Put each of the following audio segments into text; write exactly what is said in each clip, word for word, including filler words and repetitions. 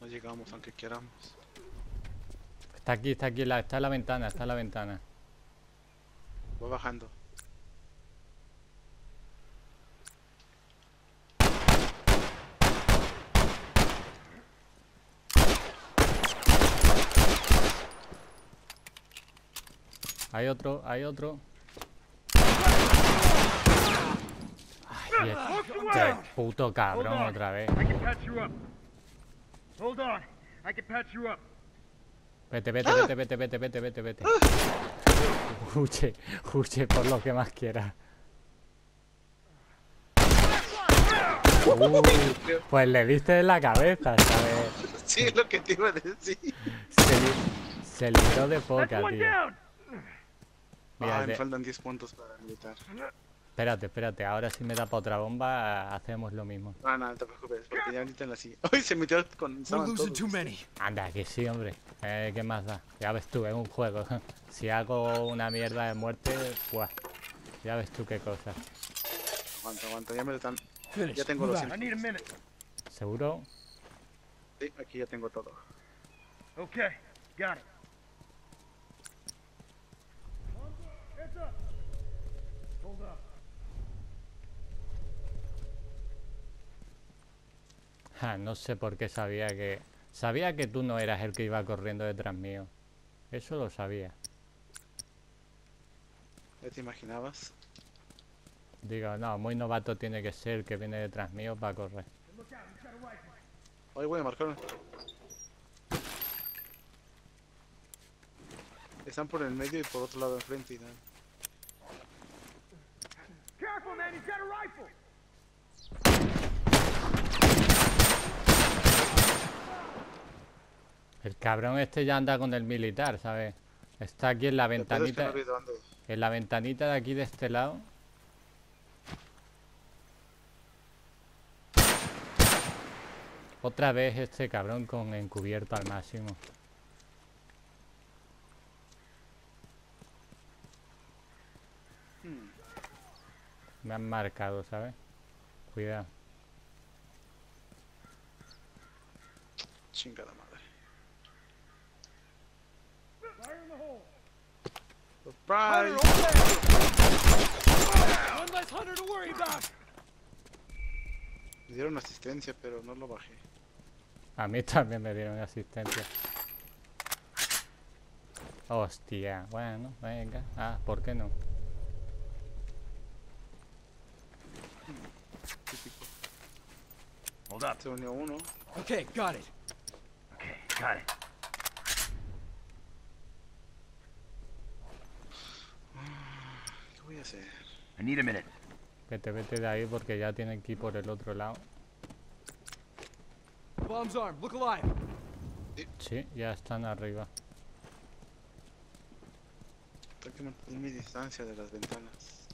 No llegamos aunque queramos. Está aquí, está aquí, la, está en la ventana, está en la ventana. Va bajando. Hay otro, hay otro. Ay, este puto cabrón otra vez. Vete, vete, vete, vete, vete, vete, vete, vete. Huye, huye por lo que más quieras. Uy, pues le diste en la cabeza, ¿sabes? Sí, es lo que te iba a decir. Se, li se libró de poca, tío. Mira, me Mírate. faltan diez puntos para militar. Espérate, espérate, ahora si me da para otra bomba, hacemos lo mismo. Ah, no, no te preocupes, porque ya ahorita en la silla. Uy, se metió con... Estaban todos. Anda, que sí, hombre. Eh, ¿Qué más da? Ya ves tú, es un juego. Si hago una mierda de muerte, pues... Ya ves tú qué cosa. Aguanta, aguanta, ya me lo están... Ya tengo los cien. ¿Seguro? Sí, aquí ya tengo todo. Ok, got it. Hold up. Ja, no sé por qué sabía que... Sabía que tú no eras el que iba corriendo detrás mío. Eso lo sabía. ¿Ya te imaginabas? Digo, no, muy novato tiene que ser el que viene detrás mío para correr. Hoy voy a marcar. Están por el medio y por otro lado enfrente y nada. Careful, man, he's got a rifle. El cabrón este ya anda con el militar, ¿sabes? Está aquí en la ventanita. En la ventanita de aquí de este lado. Otra vez este cabrón con encubierto al máximo. Me han marcado, ¿sabes? Cuidado. Chingada madre. Surprise. Me dieron asistencia, pero no lo bajé. A mí también me dieron asistencia. Hostia, bueno, venga. Ah, ¿por qué no? Típico. Hold up. Se unió uno. Okay, got it. Okay, got it. ¿Qué voy a hacer? I need a minute. Vete, vete de ahí porque ya tienen que ir por el otro lado. Bombs armed. Look alive. Sí, ya están arriba. Tengo que mantener mi distancia de las ventanas.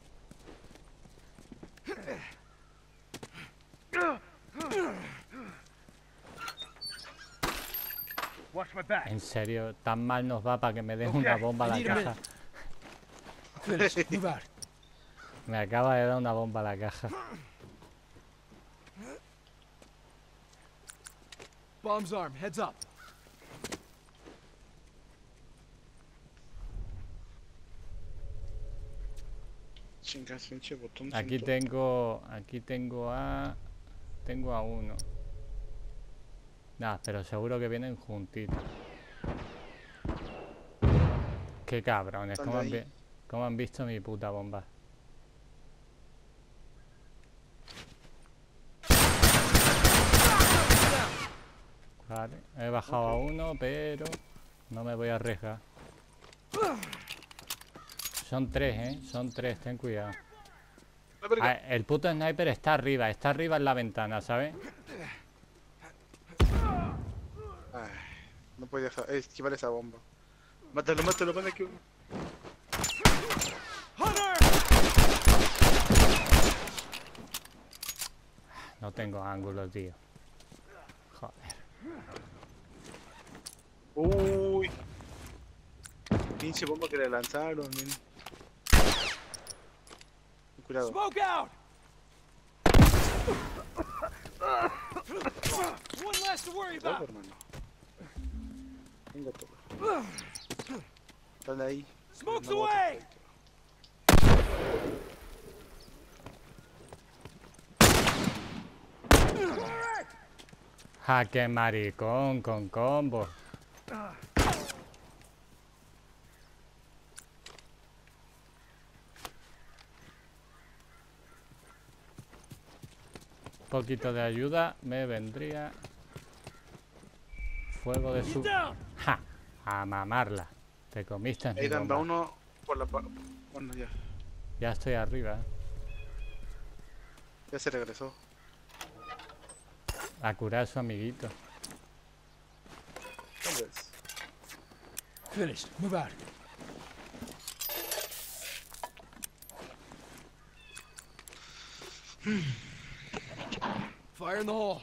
Watch my back. En serio, tan mal nos va para que me den una bomba a la caja. Finish. Move out. Me acaba de dar una bomba a la caja. Bombs armed. Heads up. Chingas, pinche botón. Aquí siento. tengo, aquí tengo a, tengo a uno. Nah, pero seguro que vienen juntitos. Qué cabrones, ¿cómo han, vi- cómo han visto mi puta bomba? Vale, he bajado a uno, pero no me voy a arriesgar. Son tres, ¿eh? Son tres, ten cuidado. Ah, el puto sniper está arriba, está arriba en la ventana, ¿sabes? Ay, no podía esquivar esa bomba. Mátalo, mátalo, van aquí. No tengo ángulo, tío. Joder. Uy. Pinche bomba que le lanzaron, men. Cuidado. Smoke out. One less to worry Todo, about. hermano. Venga, todo. Dale ahí. Smokes No, away. Jaque maricón con combo. Un poquito de ayuda me vendría. Fuego de He's su... down. ¡Ja! A mamarla. Te comiste mi Ahí dan, va bomba. uno por la... pa- Bueno, ya. Ya estoy arriba. Ya se regresó. A curar a su amiguito. Tal vez. Finished. Move out. Fire in the hole.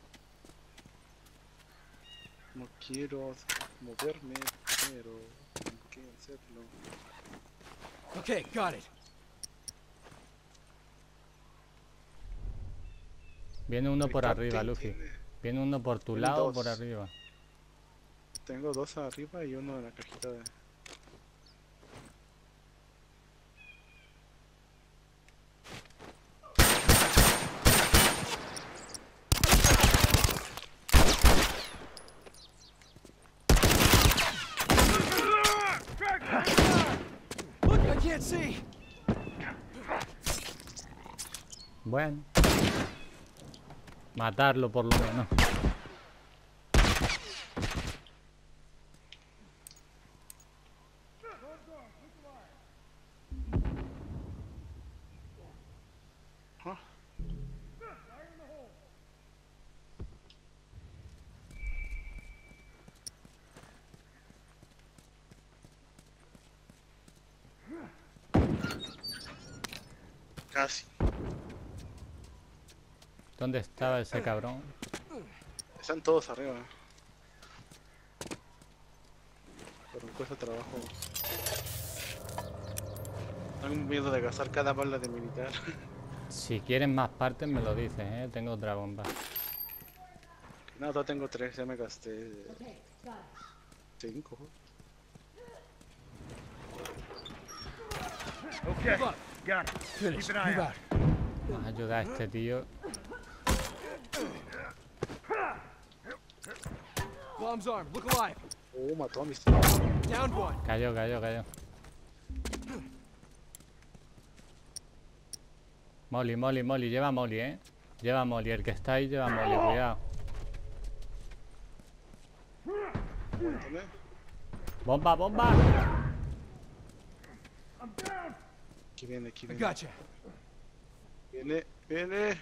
No quiero moverme, pero tengo que hacerlo. Okay, got it. Viene uno El por arriba, captain Luffy. tiene- Viene uno por tu tiene lado o dos. por arriba. Tengo dos arriba y uno en la cajita de... Look, I can't see. Bueno. Matarlo por lo menos. Ah, casi. ¿Dónde estaba ese cabrón? Están todos arriba. Pero me cuesta trabajo. Tengo miedo de gastar cada bala de militar. Si quieren más partes me lo dices, ¿eh? Tengo otra bomba. No, todavía tengo tres, ya me gasté cinco. Okay, Move up. got it. Finished. Keep an eye Move out. out. Vamos a ayudar a este tío. Bomb's armed. Look alive. Oh, mató a mis... Downed one. Cayó, cayó, cayó. Molly, Molly, Molly. Lleva Molly, ¿eh? Lleva Molly. El que está ahí lleva Molly. Cuidado. Aguántame. ¡Bomba, bomba! Aquí viene, aquí I viene. gotcha. Viene, viene.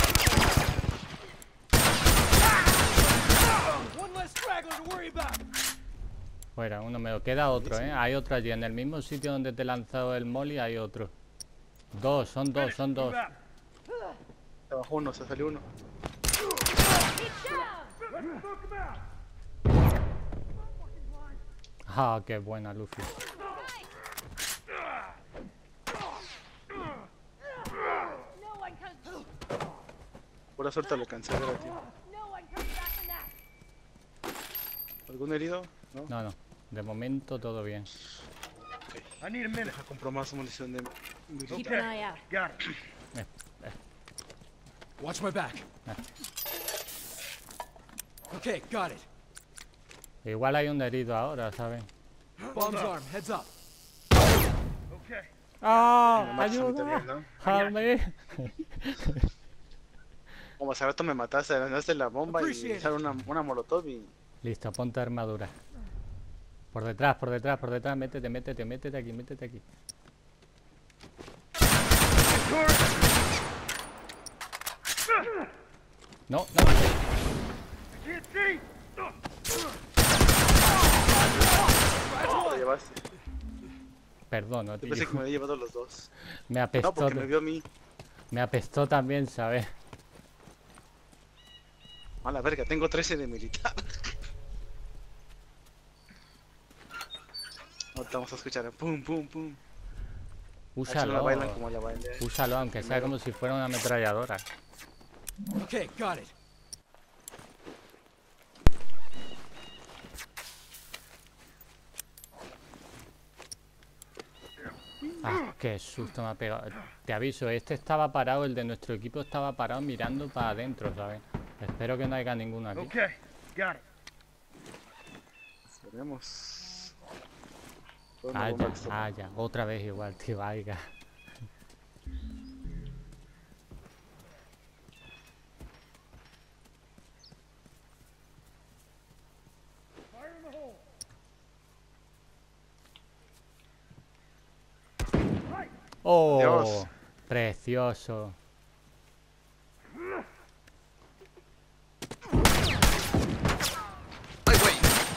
One less straggler to worry about. Fuera, uno me lo queda otro, ¿eh? Hay otro allí. En el mismo sitio donde te he lanzado el Molly hay otro. Dos, son dos, son dos. Move out. Se bajó uno, se salió uno. Ah, qué buena, Luffy. No one comes. Pura suerte lo cansé de la tío. No one comes back from that. ¿Algún herido? No. No, no. De momento todo bien. I need a minute. Deja comprar más munición de militar. Keep an eye out. Got it. Watch my back. Ah. Okay, got it. Igual hay un herido ahora, ¿sabes? Bomb's armed. Heads up. Okay. ¡Ah! Max, a mí también, ¡Ayuda! ¿no? ¡Jame! Como hace rato me mataste, lanzaste la bomba y Appreciate it. echaron una, una molotov y... Listo, ponte armadura. Por detrás, por detrás, por detrás. Métete, métete, métete aquí, métete aquí. No, no. Can't see. Te llevaste. Perdono, Yo tío. pensé que me había llevado los dos. Me No, apestó, porque me vio a mí. me apestó también, ¿sabes? A la verga, tengo trece de militar. Ahorita vamos a escuchar. Pum, pum, pum. A ver si no la Úsalo. bailan como la bailé. Úsalo, aunque sea como si fuera una ametralladora. Okay, got it. Ah, qué susto me ha pegado. Te aviso, este estaba parado, el de nuestro equipo estaba parado mirando para adentro, ¿sabes? Espero que no haya ninguno aquí. Okay, got it. Esperemos. Fue una Ah, bomba ya, que está- ah, ya. Otra vez igual, tío, vaya. Fire in the hole. ¡Oh! Dios. Precioso. ¡Ay, güey!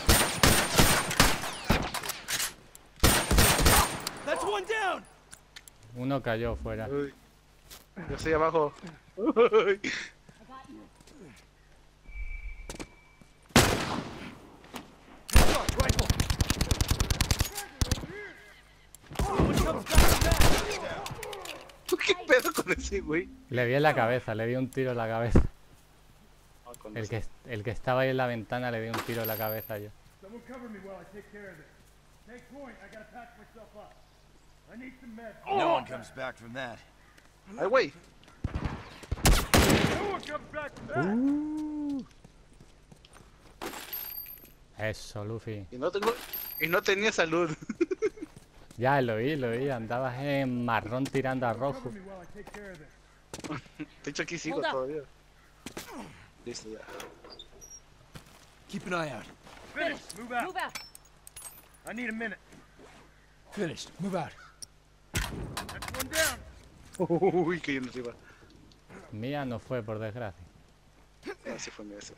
That's one down. Uno cayó fuera. Uy. Yo estoy abajo. Uy. I got you. Start, rifle. Someone comes back from that. ¿Qué pedo con ese güey? Le di en la cabeza, le di un tiro en la cabeza. Ah, con El ese. que, el que estaba ahí en la ventana le di un tiro en la cabeza yo. Someone cover me while I take care of this. Take point. I gotta patch myself up. I need some meds. No one comes back from that. ¡Ay, güey! No one comes back from that. Eso, Luffy. Y no tengo... Y no tenía salud. Ya lo vi, lo vi. Andabas en marrón tirando a Cover rojo. me while I take care of this. De hecho, aquí sigo Hold up. todavía. Listo, ya. Keep an eye out. Finished. Move out. Move out. I need a minute. Finished. Move out. That's one down. Uy, cayendo arriba. Mía no fue, por desgracia. Así fue mi ese.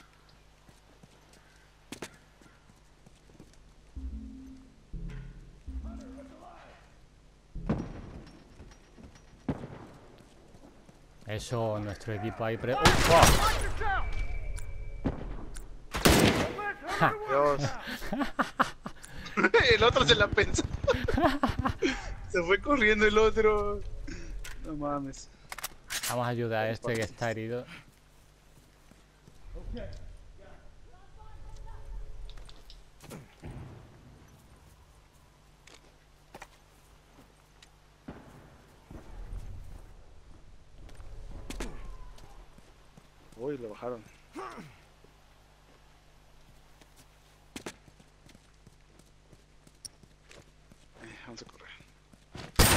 Eso, nuestro equipo ahí pre... ¡Oh, fuck! Watch yourself. Let's hurry to work. Dios. El otro se la pensó. Se fue corriendo el otro. No mames. Vamos a ayudar a este que está herido. Okay. Uy, lo bajaron. Eh, vamos a correr.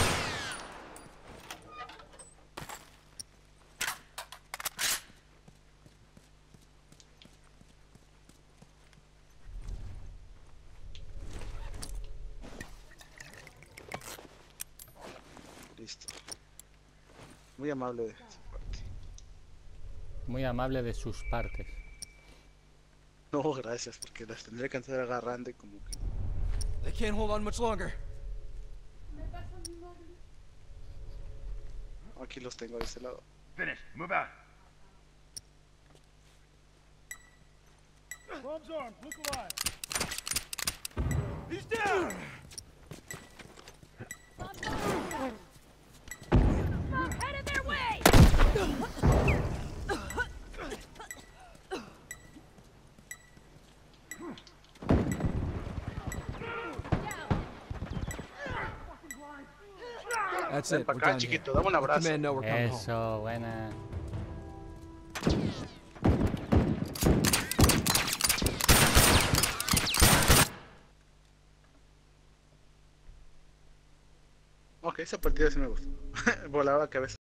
Listo. Muy amable de su parte. Muy amable de sus partes. No, gracias, porque las tendré que estar agarrando y como que... They can't hold on much longer. Aquí los tengo de este lado. Finished. Move out. Bombs armed. Look alive. He's down. Headed their way. That's Ven it. para We're acá, done here. chiquito, dame un Let abrazo. Command know we're coming home. Eso, buena. Ok, esa partida sí me gustó. Volaba cabeza.